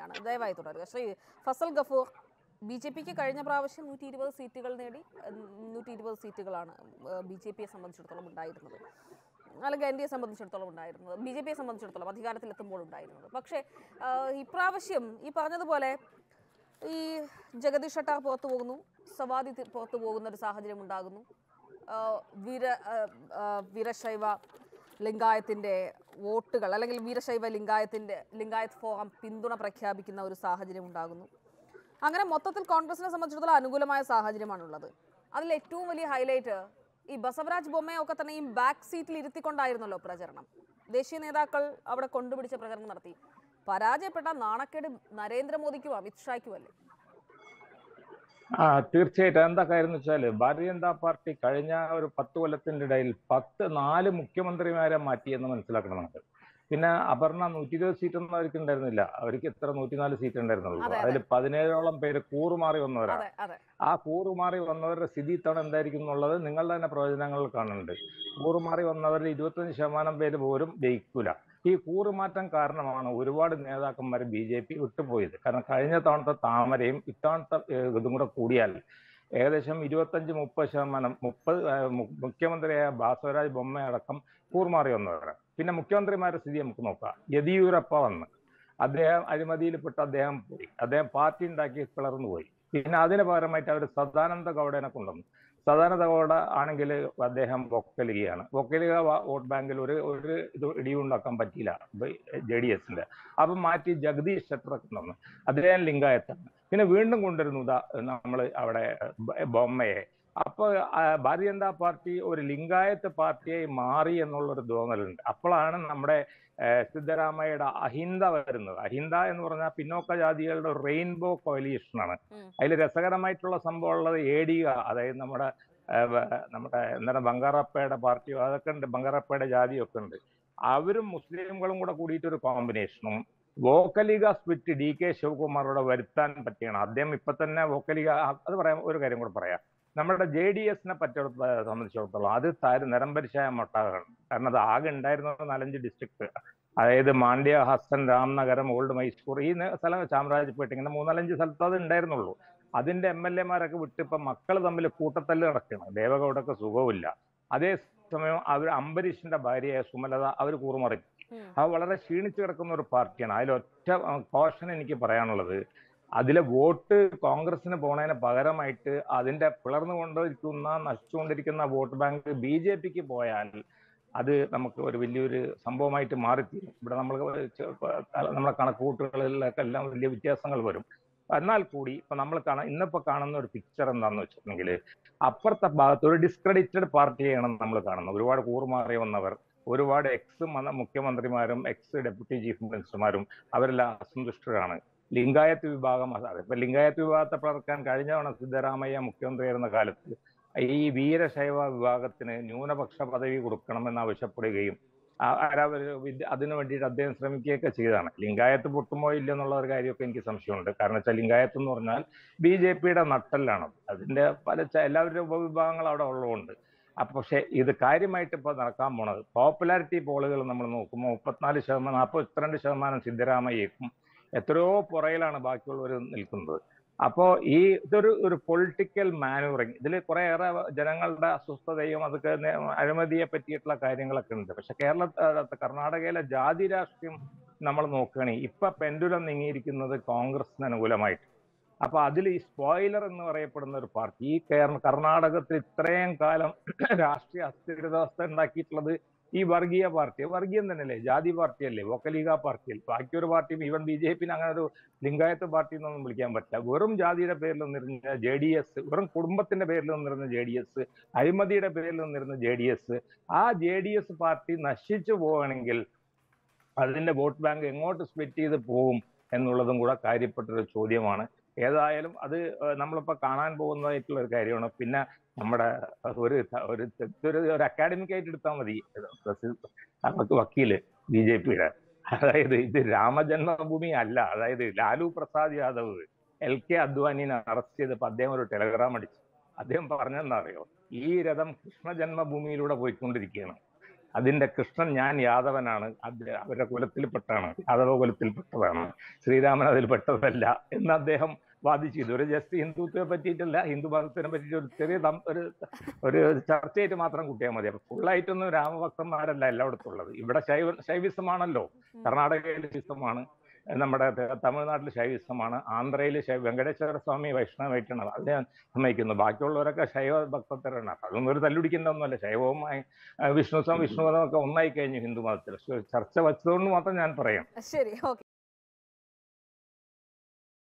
തന്നെയാണ്. ദയവായി തുടരുക. ശ്രീ ഫസൽ ഗഫൂർ, ബി.ജെ.പിക്ക് കഴിഞ്ഞ പ്രാവശ്യം 120 സീറ്റുകൾ നേടി. 120 സീറ്റുകളാണ് ബി.ജെ.പിയെ സംബന്ധിച്ചിടത്തോളം ഉണ്ടായിരുന്നത്, അല്ലെങ്കിൽ എൻ.ഡി.എ സംബന്ധിച്ചിടത്തോളം ഉണ്ടായിരുന്നത്, ബി.ജെ.പിയെ സംബന്ധിച്ചിടത്തോളം അധികാരത്തിലെത്തുമ്പോൾ ഉണ്ടായിരുന്നത്. പക്ഷേ ഇപ്രാവശ്യം ഈ പറഞ്ഞതുപോലെ ഈ ജഗദീഷ് ഷട്ടാർ പുറത്തു പോകുന്നു, സവാദി പുറത്തു പോകുന്ന ഒരു സാഹചര്യം ഉണ്ടാകുന്നു. വീരശൈവ ലിംഗായത്തിൻ്റെ വോട്ടുകൾ, അല്ലെങ്കിൽ വീരശൈവ ലിംഗായത്ത് ഫോറം പിന്തുണ പ്രഖ്യാപിക്കുന്ന ഒരു സാഹചര്യം ഉണ്ടാകുന്നു. അങ്ങനെ മൊത്തത്തിൽ കോൺഗ്രസിനെ സംബന്ധിച്ചിടത്തോളം അനുകൂലമായ സാഹചര്യമാണുള്ളത്. അതിൽ ഏറ്റവും വലിയ ഹൈലൈറ്റ് ഈ ബസവരാജ് ബൊമ്മയൊക്കെ തന്നെ ഈ ബാക്ക് സീറ്റിൽ ഇരുത്തിക്കൊണ്ടായിരുന്നല്ലോ പ്രചരണം. ദേശീയ നേതാക്കൾ അവിടെ കൊണ്ടുപിടിച്ച പ്രചരണം നടത്തി. പരാജയപ്പെട്ട നാണക്കേട് നരേന്ദ്രമോദിക്കും അമിത്ഷായ്ക്കും അല്ലേ? തീർച്ചയായിട്ടും. എന്താ കാര്യം എന്ന് വെച്ചാൽ, ഭാരതീയ ജനതാ പാർട്ടി കഴിഞ്ഞ ഒരു 10 കൊല്ലത്തിന്റെ ഇടയിൽ 4 മുഖ്യമന്ത്രിമാരെ മാറ്റിയെന്ന് മനസ്സിലാക്കണം നമുക്ക്. പിന്നെ അപർണ 120 സീറ്റൊന്നും അവർക്ക് ഉണ്ടായിരുന്നില്ല. അവർക്ക് എത്ര 104 സീറ്റ് ഉണ്ടായിരുന്നുള്ളൂ. അതിൽ 17ഓളം പേര് കൂറുമാറി വന്നവരാണ്. ആ കൂറുമാറി വന്നവരുടെ സ്ഥിതി ഇത്തവണ എന്തായിരിക്കും എന്നുള്ളത് നിങ്ങളുടെ തന്നെ പ്രവചനങ്ങളിൽ കാണുന്നുണ്ട്. കൂറുമാറി വന്നവരിൽ 25% പേര് പോലും ജയിക്കൂല. ഈ കൂറുമാറ്റം കാരണമാണ് ഒരുപാട് നേതാക്കന്മാർ ബി.ജെ.പി വിട്ടുപോയത്. കാരണം കഴിഞ്ഞ തവണത്തെ താമരയും ഇത്തവണത്തെ ഇതും കൂടെ കൂടിയാൽ ഏകദേശം 25-30%. മുഖ്യമന്ത്രിയായ ബസവരാജ് ബൊമ്മയടക്കം കൂറുമാറി വന്നവരാണ്. പിന്നെ മുഖ്യമന്ത്രിമാരുടെ സ്ഥിതി നമുക്ക് നോക്കാം. യെദിയൂരപ്പ വന്ന് അദ്ദേഹം അഴിമതിയിൽപ്പെട്ട് അദ്ദേഹം പോയി. അദ്ദേഹം പാർട്ടി ഉണ്ടാക്കി പിളർന്നു പോയി. പിന്നെ അതിന് പകരമായിട്ട് അവർ സദാനന്ദ ഗൗഡനെ കൊണ്ടുവന്നു. സദാനന്ദ ഗൗഡ ആണെങ്കിൽ അദ്ദേഹം വൊക്കലിഗയാണ്. വൊക്കലിഗ വോട്ട് ബാങ്കിൽ ഒരു ഇത് ഇടിവുണ്ടാക്കാൻ പറ്റിയില്ല JDS-ന്റെ. അപ്പം മാറ്റി ജഗദീഷ് ഷട്ടറെ കൊണ്ടുവന്നു. അദ്ദേഹം ലിംഗായത്താണ്. പിന്നെ വീണ്ടും കൊണ്ടുവരുന്നു നമ്മൾ അവിടെ ബൊമ്മയെ. അപ്പോൾ ഭാരതീയ ജനതാ പാർട്ടി ഒരു ലിംഗായത്ത് പാർട്ടിയായി മാറി എന്നുള്ളൊരു തോന്നലുണ്ട്. അപ്പോഴാണ് നമ്മുടെ സിദ്ധരാമയ്യയുടെ അഹിന്ദ വരുന്നത്. അഹിന്ദ എന്ന് പറഞ്ഞാൽ പിന്നോക്ക ജാതികളുടെ റെയിൻബോ കോalitionാണ്. അതിൽ രസകരമായിട്ടുള്ള സംഭവം ഉള്ളത് ADക, അതായത് നമ്മുടെ എന്താണ് ബംഗാറപ്പയുടെ പാർട്ടിയോ അതൊക്കെ ഉണ്ട്, ബംഗാറപ്പയുടെ ജാതിയൊക്കെ ഉണ്ട്. അവരും മുസ്ലിങ്ങളും കൂടെ കൂടിയിട്ടൊരു കോമ്പിനേഷനും വോക്കലിഗ സ്പ്ലിറ്റ് DK ശിവകുമാറോടെ വരുത്താൻ പറ്റിയാണ്. അദ്ദേഹം ഇപ്പൊ തന്നെ വോക്കലിഗ, അത് പറയാം, ഒരു കാര്യം കൂടെ പറയാം. നമ്മുടെ JDS-നെ സംബന്ധിച്ചിടത്തോളം അത് നിരംപരിശായ മൊട്ടാകാണ്. കാരണം അത് ആകെ ഉണ്ടായിരുന്നത് 4-5 ഡിസ്ട്രിക്ട്, അതായത് മാണ്ഡ്യ, ഹസൻ, രാംനഗരം, ഓൾഡ് മൈസൂർ, ഈ സ്ഥലം, ചാമരാജപേട്ട, ഇങ്ങനെ 3-4 സ്ഥലത്ത് അത് ഉണ്ടായിരുന്നുള്ളൂ. അതിന്റെ MLA-മാരൊക്കെ വിട്ട് ഇപ്പൊ മക്കൾ തമ്മിൽ കൂട്ടത്തല്ല് നടക്കുകയാണ്. ദേവഗൗഡക്ക് സുഖമില്ല. അതേസമയം അവർ അംബരീഷിന്റെ ഭാര്യയായ സുമലത അവർ കൂറുമാറി. അത് വളരെ ക്ഷീണിച്ചു കിടക്കുന്ന ഒരു പാർട്ടിയാണ്. അതിലൊറ്റ കോഷൻ എനിക്ക് പറയാനുള്ളത്, അതിലെ വോട്ട് കോൺഗ്രസിന് പോണതിന് പകരമായിട്ട് അതിന്റെ നശിച്ചുകൊണ്ടിരിക്കുന്ന വോട്ട് ബാങ്ക് BJPക്ക് പോയാൽ അത് നമുക്ക് ഒരു വലിയൊരു സംഭവമായിട്ട് മാറിത്തീരും. ഇവിടെ നമ്മളെ കണക്കുകൂട്ടുകളിലൊക്കെ എല്ലാം വലിയ വ്യത്യാസങ്ങൾ വരും. എന്നാൽ കൂടി ഇപ്പൊ നമ്മൾ ഇന്നിപ്പോ കാണുന്ന ഒരു പിക്ചർ എന്താണെന്ന് വെച്ചിട്ടുണ്ടെങ്കിൽ, അപ്പുറത്തെ ഭാഗത്ത് ഒരു ഡിസ്ക്രെഡിറ്റഡ് പാർട്ടിയാണ് നമ്മൾ കാണുന്നത്. ഒരുപാട് കൂറുമാറി വന്നവർ, ഒരുപാട് മുഖ്യമന്ത്രിമാരും ഡെപ്യൂട്ടി ചീഫ് മിനിസ്റ്റർമാരും അവരെല്ലാം അസന്തുഷ്ടരാണ്. ലിംഗായത്ത് വിഭാഗം, അതിപ്പോ ലിംഗായത്ത് വിഭാഗത്തെ പിളർക്കാൻ കഴിഞ്ഞ തവണ സിദ്ധരാമയ്യ മുഖ്യമന്ത്രിയായിരുന്ന കാലത്ത് ഈ വീരശൈവ വിഭാഗത്തിന് ന്യൂനപക്ഷ പദവി കൊടുക്കണമെന്ന് ആവശ്യപ്പെടുകയും അതിനു വേണ്ടിയിട്ട് അദ്ദേഹം ശ്രമിക്കുകയൊക്കെ ചെയ്തതാണ്. ലിംഗായത്ത് പൊട്ടുമോ ഇല്ലെന്നുള്ള ഒരു കാര്യമൊക്കെ എനിക്ക് സംശയമുണ്ട്. കാരണം വെച്ചാൽ ലിംഗായത്ത് എന്ന് പറഞ്ഞാൽ BJPയുടെ നട്ടെല്ലാണ്. അതിന്റെ എല്ലാവരുടെയും ഉപവിഭാഗങ്ങൾ അവിടെ ഉള്ളതുകൊണ്ട്. പക്ഷെ ഇത് കാര്യമായിട്ട് ഇപ്പൊ നടക്കാൻ പോണത്, പോപ്പുലാരിറ്റി പോളുകൾ നമ്മൾ നോക്കുമ്പോൾ 34%, 42% സിദ്ധരാമയ്യക്കും എത്രയോ പുറയിലാണ് ബാക്കിയുള്ളവർ നിൽക്കുന്നത്. അപ്പോ ഇതൊരു പൊളിറ്റിക്കൽ മാനൂവറിങ്. ഇതിൽ കുറേയേറെ ജനങ്ങളുടെ അസ്വസ്ഥതയും അതൊക്കെ അഴിമതിയെ പറ്റിയിട്ടുള്ള കാര്യങ്ങളൊക്കെ ഉണ്ട്. പക്ഷെ കർണാടകയിലെ ജാതി രാഷ്ട്രീയം നമ്മൾ നോക്കുകയാണെങ്കിൽ ഇപ്പൊ പെൻഡുലം നീങ്ങിയിരിക്കുന്നത് കോൺഗ്രസിന് അനുകൂലമായിട്ട്. അപ്പൊ അതിൽ ഈ സ്പോയിലർ എന്ന് പറയപ്പെടുന്ന ഒരു പാർട്ടി, ഈ കർണാടകത്തിൽ ഇത്രയും കാലം രാഷ്ട്രീയ അസ്ഥിരതാവസ്ഥ ഉണ്ടാക്കിയിട്ടുള്ളത് ഈ വർഗീയ പാർട്ടി, വർഗീയം തന്നെയല്ലേ, ജാതി പാർട്ടിയല്ലേ, വോക്കലിഗ പാർട്ടിയല്ലേ. ബാക്കിയൊരു പാർട്ടിയും ഈവൻ BJPന് അങ്ങനെ ഒരു ലിംഗായത്ത് പാർട്ടി എന്നൊന്നും വിളിക്കാൻ പറ്റില്ല. വെറും ജാതിയുടെ പേരിൽ നിന്നിരുന്ന JDS, വെറും കുടുംബത്തിന്റെ പേരിൽ നിന്നിരുന്ന JDS, അഴിമതിയുടെ പേരിൽ നിന്നിരുന്ന JDS, ആ JDS പാർട്ടി നശിച്ചു പോവുകയാണെങ്കിൽ അതിന്റെ വോട്ട് ബാങ്ക് എങ്ങോട്ട് സ്പ്ലിറ്റ് ചെയ്ത് പോകും എന്നുള്ളതും കൂടെ കാര്യപ്പെട്ടൊരു ചോദ്യമാണ്. ഏതായാലും അത് നമ്മളിപ്പോ കാണാൻ പോകുന്നതായിട്ടുള്ള ഒരു കാര്യമാണ്. പിന്നെ നമ്മുടെ ഒരു അക്കാഡമിക് ആയിട്ട് എടുത്താൽ മതി, വക്കീല് BJPയുടെ, അതായത് ഇത് രാമജന്മഭൂമി അല്ല. അതായത് ലാലു പ്രസാദ് യാദവ് LK അദ്വാനിനെ അറസ്റ്റ് ചെയ്തപ്പോൾ അദ്ദേഹം ഒരു ടെലഗ്രാം അടിച്ചു. അദ്ദേഹം പറഞ്ഞെന്താ അറിയോ, ഈ രഥം കൃഷ്ണ ജന്മഭൂമിയിലൂടെ പോയിക്കൊണ്ടിരിക്കുകയാണ്. അതിന്റെ കൃഷ്ണൻ ഞാൻ യാദവനാണ്, അവരുടെ കുലത്തിൽപ്പെട്ടാണ്, യാദവ കുലത്തിൽപ്പെട്ടതാണ്, ശ്രീരാമൻ അതിൽ പെട്ടതല്ല എന്ന് അദ്ദേഹം വാദിച്ചു. ഇതൊരു ജസ്റ്റ് ഹിന്ദുത്വത്തെ പറ്റിയിട്ടല്ല, ഹിന്ദു മതത്തിനെ പറ്റിയിട്ട് ഒരു ചെറിയ ഒരു ചർച്ചയായിട്ട് മാത്രം കൂട്ടിയാൽ മതി. അപ്പൊ ഫുള്ളായിട്ടൊന്നും രാമഭക്തന്മാരല്ല എല്ലായിടത്തും ഉള്ളത്. ഇവിടെ ശൈവിസമാണല്ലോ, കർണാടകയിൽ ശൈവിസമാണ്, നമ്മുടെ തമിഴ്നാട്ടിൽ ശൈവിസമാണ്, ആന്ധ്രയിൽ വെങ്കടേശ്വര സ്വാമി വൈഷ്ണവായിട്ടാണ്, അതിനെ സമ്മതിക്കുന്നു. ബാക്കിയുള്ളവരൊക്കെ ശൈവ ഭക്തരാണ്. അതൊന്നും ഒരു തല്ലുടിക്കേണ്ട ഒന്നുമല്ല. ശൈവവുമായി വിഷ്ണുമതമൊക്കെ ഒന്നായി കഴിഞ്ഞു ഹിന്ദു മതത്തിൽ. ചർച്ച വച്ചതുകൊണ്ട് മാത്രം ഞാൻ പറയാം. ശരി, ഓക്കെ.